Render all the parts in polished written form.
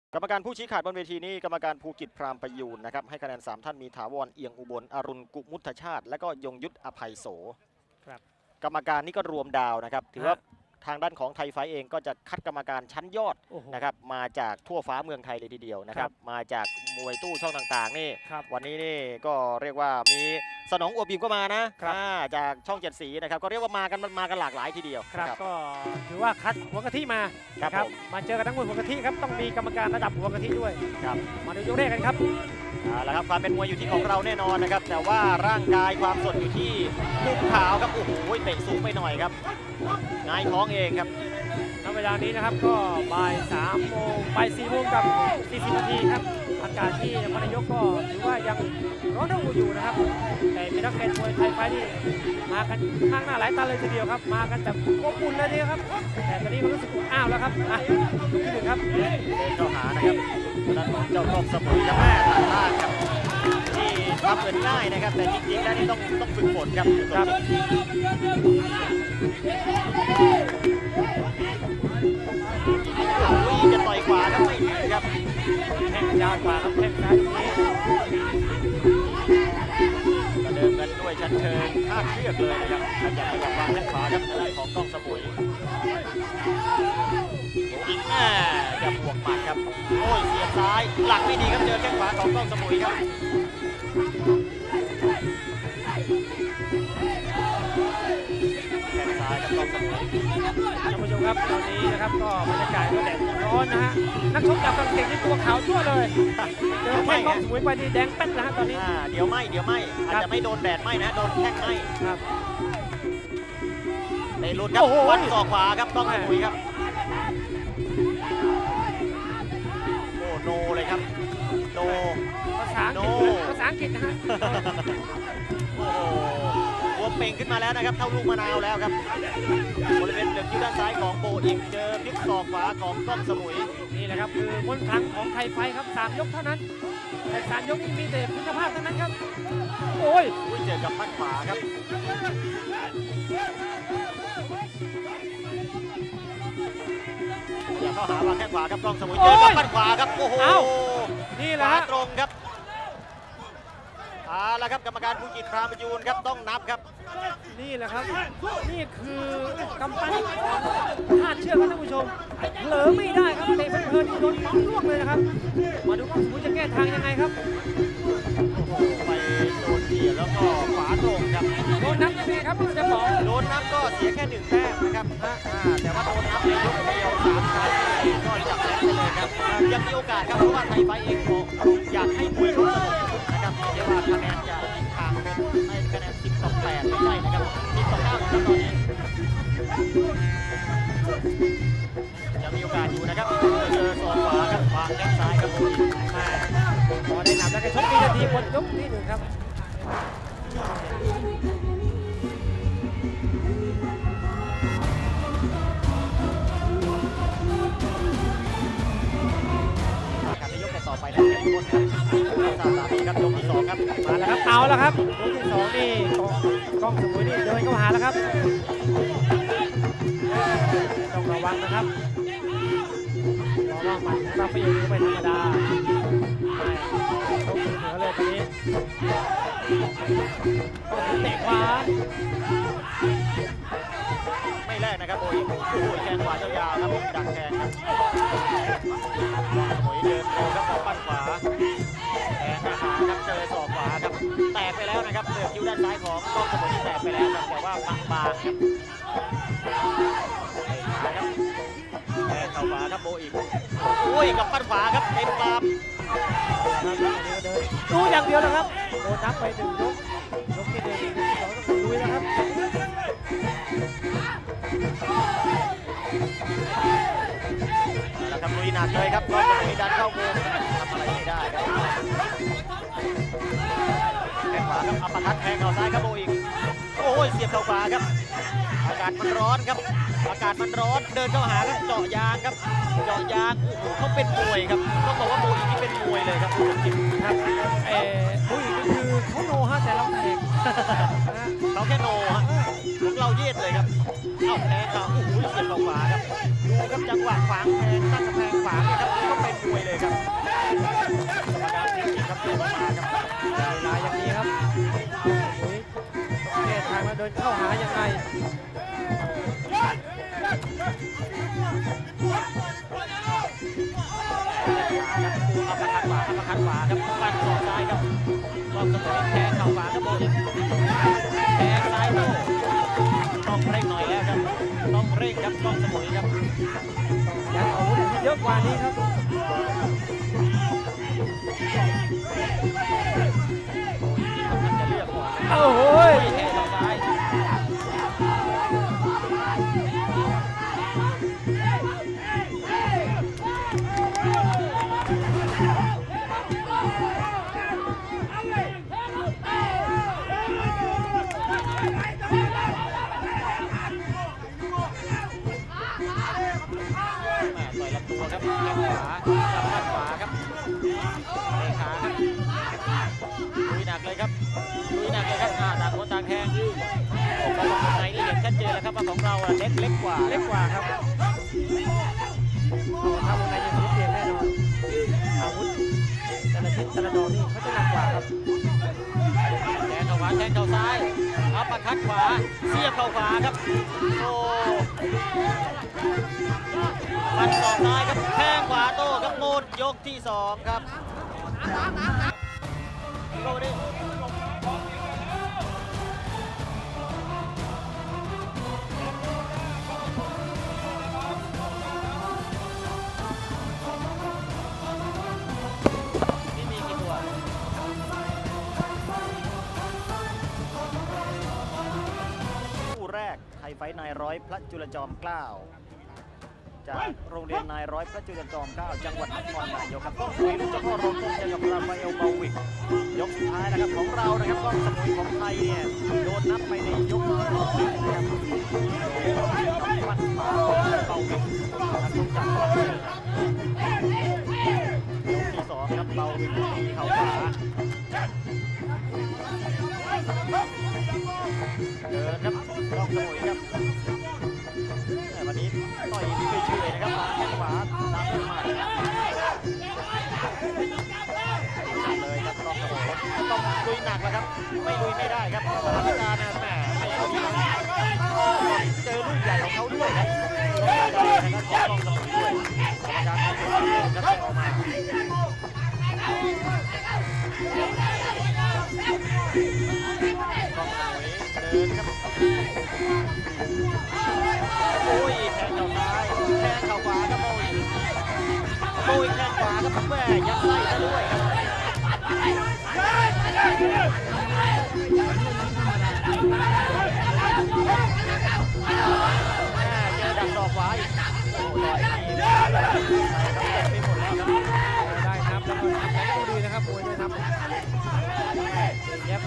กรรมการผู้ชี้ขาดบนเวทีนี้กรรมการภูกิจพรามประยูนนะครับให้คะแนน3ท่านมีถาวรเอียงอุบลอรุณกุมุทชาติและก็ยงยุทธอภัยโสครับกรรมการนี่ก็รวมดาวนะครับถือว่าทางด้านของไทยไฟเองก็จะคัดกรรมการชั้นยอดนะครับมาจากทั่วฟ้าเมืองไทยเลยทีเดียวนะครับมาจากมวยตู้ช่องต่างๆนี่วันนี้นี่ก็เรียกว่ามีสนองอวบอิ่มก็มานะจากช่องเจ็ดสีนะครับก็เรียกว่ามากันหลากหลายทีเดียวครับก็ถือว่าคัดหัวกะทิมาครับมาเจอกันทั้งมวยหัวกะทิครับต้องมีกรรมการระดับหัวกะทิด้วยครับมาดูยกแรกกันครับแล้วครับความเป็นมวยอยู่ที่ของเราแน่นอนนะครับแต่ว่าร่างกายความสดอยู่ที่มุมขาวครับโอ้โหเตะสูงไปหน่อยครับงายท้องเองครับณเวลานี้นะครับก็บ่าย3 โมงบ่าย4 โมงกับ40 นาทีครับอากาศที่นครนายกก็ถือว่ายังร้อนระอุอยู่นะครับแต่มีนักแข่งมวยไทยไฟนี่มากันข้างหน้าหลายตาเลยทีเดียวครับมากันแบบอบอุ่นเลยทีเดียวครับแต่ตอนนี้ก็รู้สึกอ้าวแล้วครับยกที่ 1ครับเดินเข้าหานะครับด้านของเจ้ากล้องสมุยกับแม่ตัดล่างครับที่ทำเงินง่ายนะครับแต่จริงๆแล้วนี่ต้องฝึกฝนครับจะต่อยขวาครับไม่ถึงครับแข้งยาวกว่าครับแข้งซ้ายตรงนี้เดินกันด้วยชั้นเชิงคาดเชือกเลยนะครับขยับไปกับวางแข้งขวาครับในของกล้องสมุยอีกจะบวกหมัดครับโอ้ยเสียบซ้ายหลักไม่ดีครับเจอแข้งขวาของกล้องสมุยครับแข้งซ้ายกับกล้องสมุยท่านผู้ชมครับตอนนี้นะครับก็บรรยากาศก็แดดร้อนนะฮะนักชกจากฝรั่งเศสที่ตัวขาวทั่วเลยเจอแข้งกล้องสมุยไปนี่แดงแป๊ดนะฮะตอนนี้เดี๋ยวไม่อาจจะไม่โดนแดดไหมนะโดนแข้งไหมครับในรุ่นครับวันศอกขวาครับกล้องสมุยครับโอ้โนเลยครับโนภาษาอังกฤษนะฮะโอ้โหหัวเป่งขึ้นมาแล้วนะครับเท่าลูกมะนาวแล้วครับบริเวณเหลือบคิ้วด้านซ้ายของโบอิกเจอพลิกศอกขวาของกล้องสมุยนี่แหละครับคือมนต์ขลังของไทยไฟครับ3 ยกเท่านั้นแต่3 ยกนี้มีแต่คุณภาพทั้งนั้นครับโอ้ยเจอกับพัดขวาครับอย่าเข้าหาวางแข้งขวาครับกล้องสมุยเจอกับพัดขวาครับโอ้โหนี่แหละตรงครับแล้วครับกรรมการภูกิจพรามประยูนครับต้องนับครับนี่แหละครับนี่คือกำปั้นคาดเชือกครับท่านผู้ชมเผลอไม่ได้ครับเตะเพลินๆโดนปั๊มล่วงเลยนะครับมาดูว่าสมุยจะแก้ทางยังไงครับไปโดนเกี่ยวแล้วก็ขวาตรงครับโดนนับยังไงครับจะบอกโดนนับก็เสียแค่1 แต้มนะครับแต่ว่าโดนนับในยกเดียว3 ครั้งก็จับแต้มไปเลยครับยังมีโอกาสครับเพราะว่าไทยไฟเองอยากให้มวยเขาสนุกนะครับเดี๋ยวว่าคะแนนจะทิศทางเป็นให้คะแนน10-8ไม่ใช่นะครับ10-9ครับตอนนี้ยังมีโอกาสอยู่นะครับเจอศอกขวาครับวางแข้งซ้ายครับพอได้นับแล้วก็ชกนาทีหมดยกที่ 1ครับต่อไปแล้วเข้มข้นครับครับยกที่ 2ครับมาแล้วครับเอาแล้วครับยกที่ 2นี่กล้องสมุยนี่เดินเข้าหาแล้วครับต้องระวังนะครับเพราะว่ามันรับไปอยู่ไม่ธรรมดาต้องเหนือเลยตอนนี้เตะขวาไม่แรกนะครับโอ้ยแข้งขวายาวๆครับดักแทงครับโอ้ยเดินโตครับออกปั้นขวาแทงขาครับเจอศอกขวาครับแตกไปแล้วนะครับเหลือบคิ้วด้านซ้ายของกล้องสมุยที่แตกไปแล้วครับแต่ว่าบางครับแทงเข่าขวาครับโบอีกโอ้ยกับปั้นขวาครับเต็มกราบดูอย่างเดียวนะครับโดนนับไป1 ยกที่1 ยกที่ 2ต้องลุยนะครับแล้วครับลุยหนักเลยครับกล้องสมุยดันเข้ามุมทำอะไรไม่ได้ครับแข้งขวาครับอัปคัตแทงเข่าซ้ายครับโบอีกโอ้ยเสียบเข่าขวาครับอากาศมันร้อนครับอากาศมันร้อนเดินเข้าหาครับเจาะยางครับเจาะยางโอ้โหเขาเป็นมวยครับต้องบอกว่าโบอีกนี่เป็นมวยเลยครับจริงครับโบอีกนี่คือเขาโนฮะแต่เราแทงเขาแค่โนฮะของเราเย็ดเลยครับเอาแทงเขาโอ้โหเสียบเข่าขวาครับดูครับจังหวะขวางแทงตั้งกำแพงขวางนี่ครับก็เป็นมวยเลยครับกรรมการจริงๆครับเดินมาครับเวลาอย่างนี้ครับโอ้ยต้องแก้ทางมาเดินเข้าหายังไงอัปเปอร์คัตขวาครับฟันศอกซ้ายครับกล้องเสมอแทงเข่าขวาครับโบลิ่งแทงซ้ายโต้ต้องเร่งหน่อยแล้วครับต้องเร่งครับกล้องเสมอครับยังอาวุธที่เยอะกว่านี้ครับมันจะเลือกก่อนโอ้โหแทงเข่าซ้ายครับแข้งขวาจับหมัดขวาครับเตะขาครับลุยหนักเลยครับต่างคนต่างแทงออกมาลงในนี่เห็นชัดเจนแล้วครับว่าของเราเล็กกว่าครับถ้าวงในยังรู้เปลี่ยนแน่นอนอาวุธแต่ละชิ้นแต่ละดอกนี่เขาจะหนักกว่าครับแทงเข่าขวาแทงเข่าซ้ายอัปเปอร์คัตขวาเสียบเข่าขวาครับโอ้ฟันศอกซ้ายครับแข้งขวาโต้ครับหมดยกที่2ครับโก้ดินี่มีกี่ตัวคู่แรกไทยไฟท์นายร้อยพระจุลจอมเกล้าจากโรงเรียนนายร้อยพระจุลจอมเกล้าจังหวัดนครนายกครับต้องคุยลูกเจ้าพ่อโรงต้มเจอกับราฟาเอลเบาวิกยกสุดท้ายนะครับของเรานะครับก็สมุยของไทยเนี่ยโดนนับไปในยกที่1นะครับฟันขวาของเบาวิกนักชกจากยกที่2ครับเบาวิกมีเข่าขวาเดินครับต้องสมุยครับแต่วันนี้ต่อยเฉยๆนะครับแข้งขวาตามด้วยหมัดเลยครับต้องสมุยต้องลุยหนักแล้วครับไม่ลุยไม่ได้ครับสถานการณ์แหมไม่ค่อยดีเจอลูกใหญ่ของเขาด้วยครับต้องสมุยด้วยกรรมการให้คนเล่นครับแทงออกมาเดินครับโอ้ยแทงเข่าซ้ายแทงเข่าขวาครับโอ้ยแทงขวาครับแม่ยัดไส้ซะด้วยครับเจอดักศอกขวาอีกโอ้ยครับเต็มไปหมดแล้วครับได้นับแล้วก็นับแต่ก็ดีนะครับมวยด้วยนับเย็บ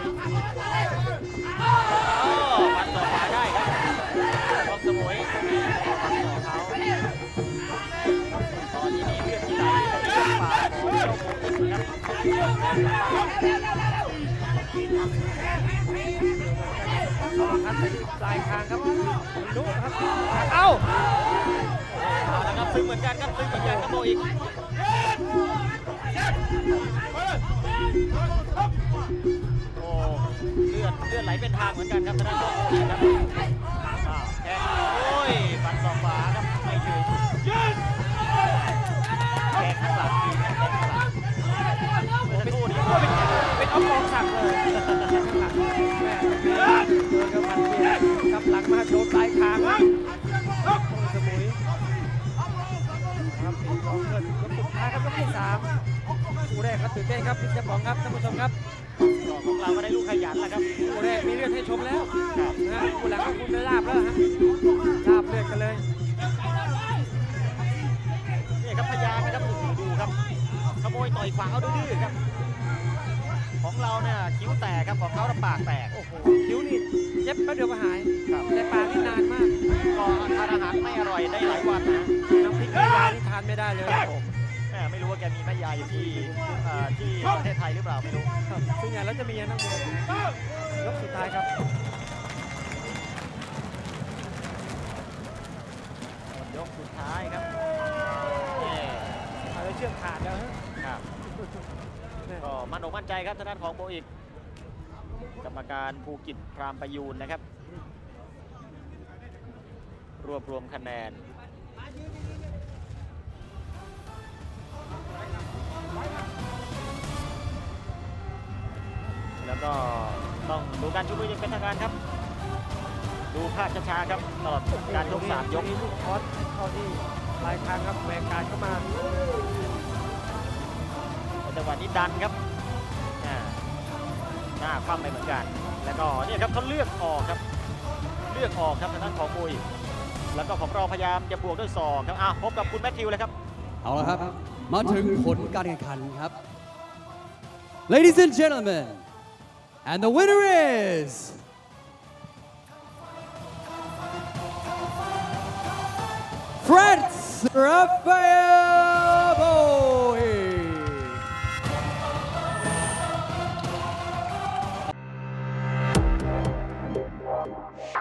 ฟันศอกขวาได้ครับต้องสมุยฟันศอกเขาตอนนี้มีเลือดที่ไหลเลือดปากของเจ้าโมกุฎครับคัดไปปลายคางครับลุกครับเอ้าแล้วครับซึ้งเหมือนกันครับซึ้งเหมือนกันครับโบอีกโอ้เลือดไหลเป็นทางเหมือนกันครับทางด้านโบอีกครับแทงโอ้ยฟันศอกขวาครับไม่ถึงแทงข้างหลังทีแทงข้างหลังเมื่อสักครู่นี้เป็นอ๊อฟกองศักดิ์เลยข้างหลังแม่โดนกับมันเบียดกับหลังมาโดนปลายคางสมุยครับเป็นของเกิดยกสุดท้ายครับยกที่3คู่แรกครับตื่นเต้นครับพี่เจ้าของครับท่านผู้ชมครับของเราก็ได้ลูกขยันแล้วครับคู่แรกมีเลือดให้ชมแล้วนะคู่หลังก็คุณได้ลาบแล้วฮะลาบเลือดกันเลยนี่ครับพยายามนะครับดูครับขโมยต่อยขวางเอาดื้อครับของเราเนี่ยคิ้วแตกครับของเขาปากแตกโอ้โหคิ้วนี่เย็บแป๊บเดียวก็หายแต่ปากนี่นานมากก็ทานอาหารไม่อร่อยได้หลายวันนะน้ำพริกแม่ยายนี่ทานไม่ได้เลยผมไม่รู้ว่าแกมีแม่ยายอยู่ที่ประเทศไทยหรือเปล่าไม่รู้ซึ่งอย่างแล้วจะมีนักมวยยกสุดท้ายครับยกสุดซ้ายครับนี่เอาเลยเชือกขาดแล้วฮะครับก็มั่นอกมั่นใจครับทางด้านของโบอิกกรรมการภูกิจพรามประยูนนะครับรวบรวมคะแนนแล้วก็ต้องดูการชูมืออย่างเป็นทางการครับดูภาพช้าๆครับตลอดการยก3 ยกมีลูกคอสเข้าที่ปลายคางครับแหวกการเข้ามาจังหวะนี้ดันครับหน้าคว่ำไปเหมือนกัน แล้วก็เนี่ยครับเขาเลือกออกครับเลือกออกครับทางด้านของมุยแล้วก็ของเราพยายามจะบวกด้วยศอกครับพบกับคุณแมทธิวเลยครับเอาละครับ มาถึงผลการแข่งขันครับ Ladies and gentlemen and the winner is Franz Rafael Boy